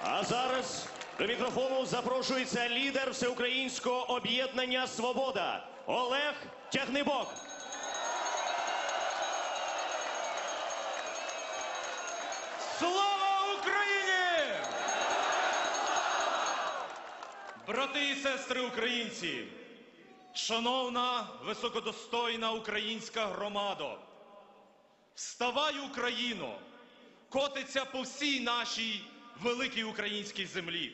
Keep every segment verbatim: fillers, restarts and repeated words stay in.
А зараз до мікрофону запрошується лідер Всеукраїнського об'єднання «Свобода» Олег Тягнибок. Слава Україні! Брати і сестри українці, шановна високодостойна українська громадо, вставай, Україно, котиться по всій нашій великій українській землі.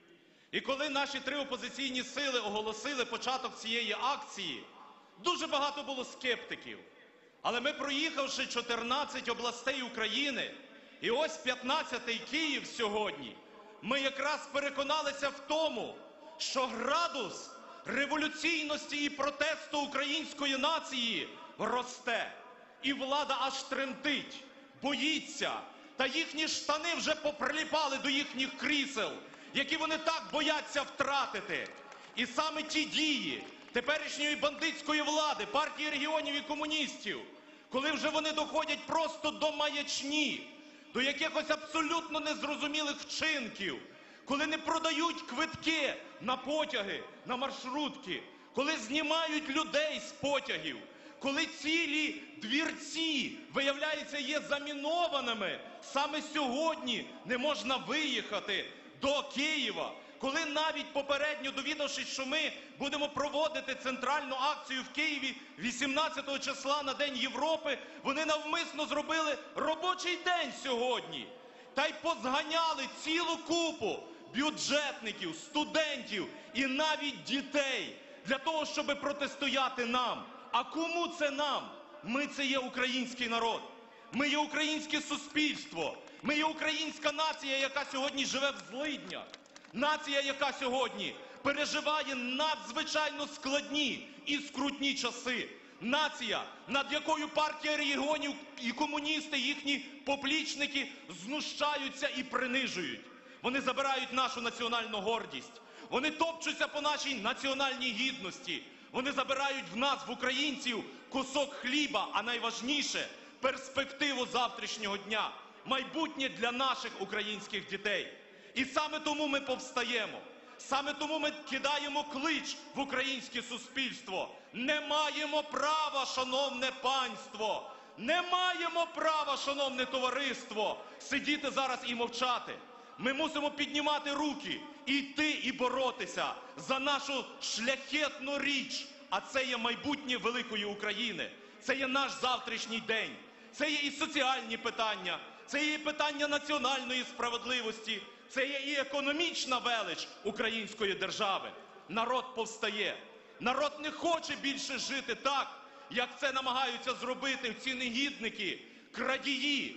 І коли наші три опозиційні сили оголосили початок цієї акції, дуже багато було скептиків. Але ми, проїхавши чотирнадцять областей України, і ось п'ятнадцятий Київ сьогодні, ми якраз переконалися в тому, що градус революційності і протесту української нації росте. І влада аж тремтить, боїться, та їхні штани вже поприліпали до їхніх крісел, які вони так бояться втратити. І саме ті дії теперішньої бандитської влади, партії регіонів і комуністів, коли вже вони доходять просто до маячні, до якихось абсолютно незрозумілих вчинків, коли не продають квитки на потяги, на маршрутки, коли знімають людей з потягів, коли цілі двірці, виявляється, є замінованими, саме сьогодні не можна виїхати до Києва, коли навіть попередньо довідавшись, що ми будемо проводити центральну акцію в Києві вісімнадцятого числа на День Європи, вони навмисно зробили робочий день сьогодні. Та й позганяли цілу купу бюджетників, студентів і навіть дітей для того, щоб протистояти нам. А кому це нам? Ми – це є український народ. Ми є українське суспільство. Ми є українська нація, яка сьогодні живе в злиднях. Нація, яка сьогодні переживає надзвичайно складні і скрутні часи. Нація, над якою партія регіонів і комуністи, їхні поплічники знущаються і принижують. Вони забирають нашу національну гордість. Вони топчуться по нашій національній гідності. Вони забирають в нас, в українців, кусок хліба, а найважніше – перспективу завтрашнього дня, майбутнє для наших українських дітей. І саме тому ми повстаємо, саме тому ми кидаємо клич в українське суспільство. Не маємо права, шановне панство, не маємо права, шановне товариство, сидіти зараз і мовчати. Ми мусимо піднімати руки, і йти, і боротися за нашу шляхетну річ. А це є майбутнє великої України. Це є наш завтрашній день. Це є і соціальні питання, це є і питання національної справедливості, це є і економічна велич української держави. Народ повстає. Народ не хоче більше жити так, як це намагаються зробити ці негідники, крадії,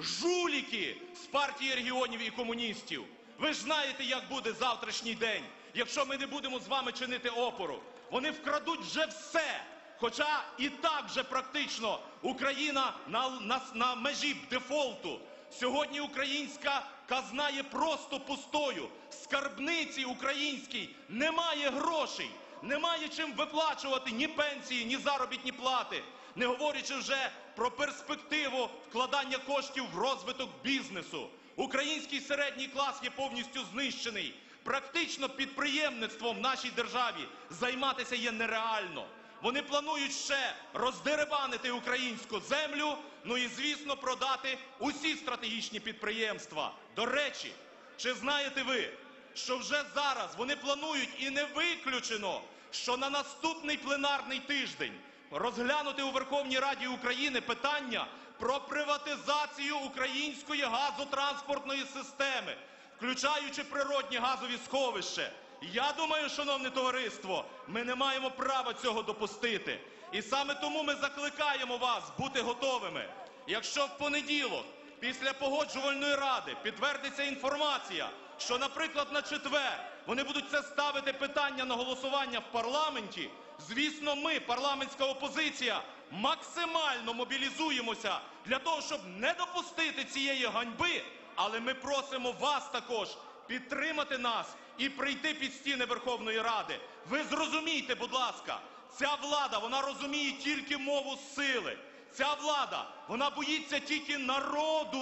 жуліки з партії регіонів і комуністів. Ви ж знаєте, як буде завтрашній день, якщо ми не будемо з вами чинити опору. Вони вкрадуть вже все, хоча і так вже практично Україна на, на, на межі дефолту. Сьогодні українська казна є просто пустою. Скарбниці українській немає грошей, немає чим виплачувати ні пенсії, ні заробітні плати. Не говорячи вже про перспективу вкладання коштів в розвиток бізнесу. Український середній клас є повністю знищений. Практично підприємництвом в нашій державі займатися є нереально. Вони планують ще роздерибанити українську землю, ну і, звісно, продати усі стратегічні підприємства. До речі, чи знаєте ви, що вже зараз вони планують, і не виключено, що на наступний пленарний тиждень розглянути у Верховній Раді України питання про приватизацію української газотранспортної системи, включаючи природні газові сховища. Я думаю, шановне товариство, ми не маємо права цього допустити. І саме тому ми закликаємо вас бути готовими. Якщо в понеділок, після погоджувальної ради, підтвердиться інформація, що, наприклад, на четвер вони будуть це ставити питання на голосування в парламенті, звісно, ми, парламентська опозиція, максимально мобілізуємося для того, щоб не допустити цієї ганьби, але ми просимо вас також підтримати нас і прийти під стіни Верховної Ради. Ви зрозумійте, будь ласка, ця влада, вона розуміє тільки мову сили. Ця влада, вона боїться тільки народу.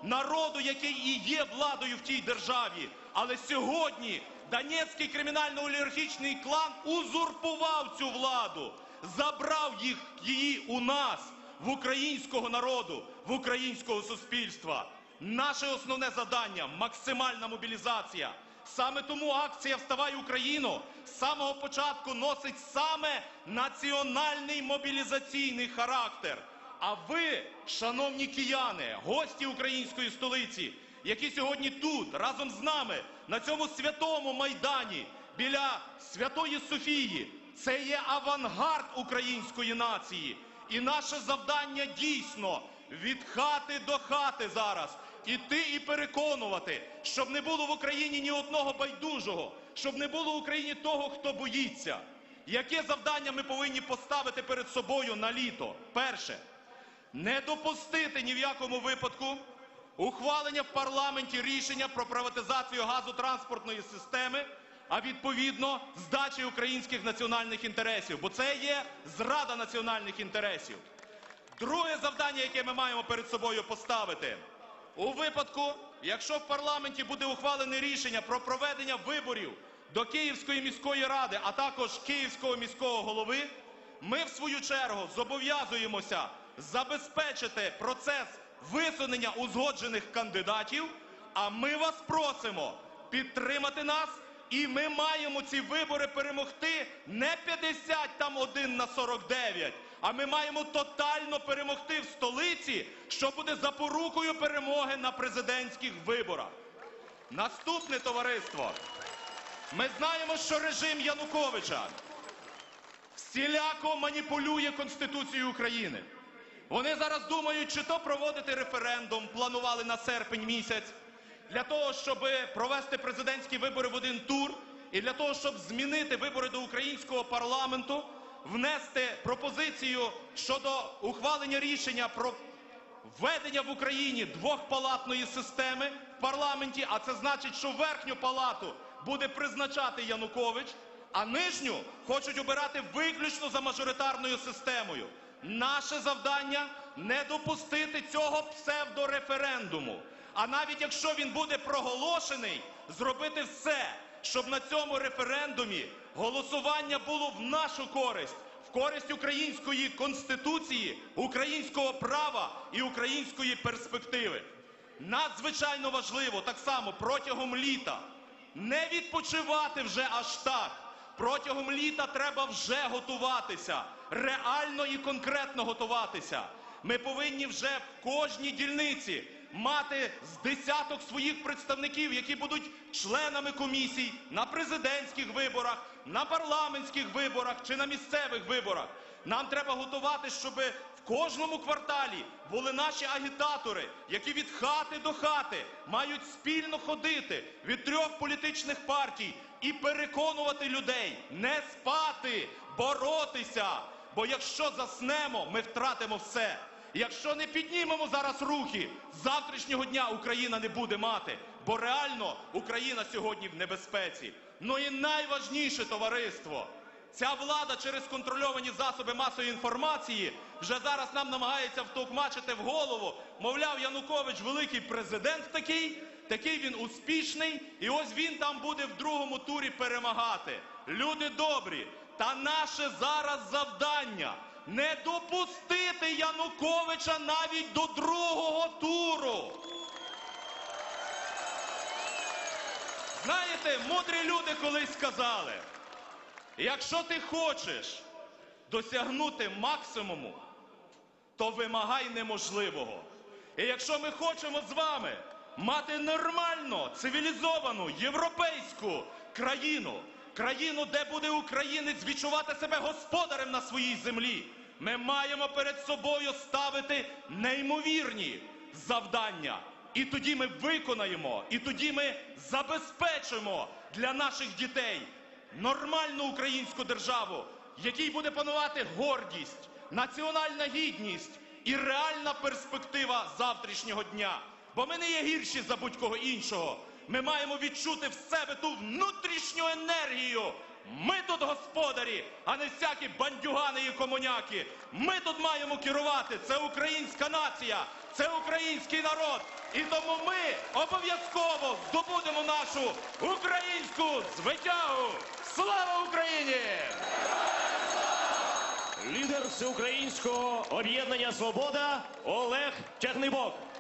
народу, який і є владою в тій державі. Але сьогодні Донецький кримінально-олігархічний клан узурпував цю владу, забрав їх, її у нас, в українського народу, в українського суспільства. Наше основне завдання – максимальна мобілізація. Саме тому акція «Вставай, Україно» з самого початку носить саме національний мобілізаційний характер. А ви, шановні кияни, гості української столиці, які сьогодні тут, разом з нами, на цьому святому Майдані, біля Святої Софії, це є авангард української нації. І наше завдання дійсно від хати до хати зараз іти і переконувати, щоб не було в Україні ні одного байдужого, щоб не було в Україні того, хто боїться. Яке завдання ми повинні поставити перед собою на літо? Перше. Не допустити ні в якому випадку ухвалення в парламенті рішення про приватизацію газотранспортної системи, а відповідно здачі українських національних інтересів, бо це є зрада національних інтересів. Друге завдання, яке ми маємо перед собою поставити. У випадку, якщо в парламенті буде ухвалене рішення про проведення виборів до Київської міської ради, а також Київського міського голови, ми в свою чергу зобов'язуємося забезпечити процес висунення узгоджених кандидатів, а ми вас просимо підтримати нас, і ми маємо ці вибори перемогти не п'ятдесят один на сорок дев'ять, а ми маємо тотально перемогти в столиці, що буде запорукою перемоги на президентських виборах. Наступне, товариство. Ми знаємо, що режим Януковича всіляко маніпулює Конституцією України. Вони зараз думають, чи то проводити референдум, планували на серпень місяць, для того, щоб провести президентські вибори в один тур, і для того, щоб змінити вибори до українського парламенту, внести пропозицію щодо ухвалення рішення про введення в Україні двохпалатної системи в парламенті, а це значить, що верхню палату буде призначати Янукович, а нижню хочуть обирати виключно за мажоритарною системою. Наше завдання – не допустити цього псевдореферендуму. А навіть якщо він буде проголошений, зробити все, щоб на цьому референдумі голосування було в нашу користь, в користь української Конституції, українського права і української перспективи. Надзвичайно важливо так само протягом літа не відпочивати вже аж так. Протягом літа треба вже готуватися, реально і конкретно готуватися. Ми повинні вже в кожній дільниці мати з десяток своїх представників, які будуть членами комісій на президентських виборах, на парламентських виборах чи на місцевих виборах. Нам треба готувати, щоб в кожному кварталі були наші агітатори, які від хати до хати мають спільно ходити від трьох політичних партій і переконувати людей не спати, боротися. Бо якщо заснемо, ми втратимо все. Якщо не піднімемо зараз рухи, з завтрашнього дня Україна не буде мати. Бо реально Україна сьогодні в небезпеці. Ну і найважніше, товариство, ця влада через контрольовані засоби масової інформації вже зараз нам намагається втовкмачити в голову, мовляв, Янукович великий президент такий, такий він успішний, і ось він там буде в другому турі перемагати. Люди добрі, та наше зараз завдання – не допустити Януковича навіть до другого туру. Знаєте, мудрі люди колись сказали, якщо ти хочеш досягнути максимуму, то вимагай неможливого. І якщо ми хочемо з вами мати нормальну, цивілізовану, європейську країну, країну, де буде українець відчувати себе господарем на своїй землі, ми маємо перед собою ставити неймовірні завдання. І тоді ми виконаємо, і тоді ми забезпечимо для наших дітей нормальну українську державу, в якій буде панувати гордість, національна гідність і реальна перспектива завтрашнього дня. Бо ми не є гірші за будь-кого іншого. Ми маємо відчути в себе ту внутрішню енергію Ми тут господарі, а не всякі бандюгани і комуняки. Ми тут маємо керувати. Це українська нація, це український народ. І тому ми обов'язково здобудемо нашу українську звитягу. Слава Україні! Лідер Всеукраїнського об'єднання «Свобода» Олег Тягнибок.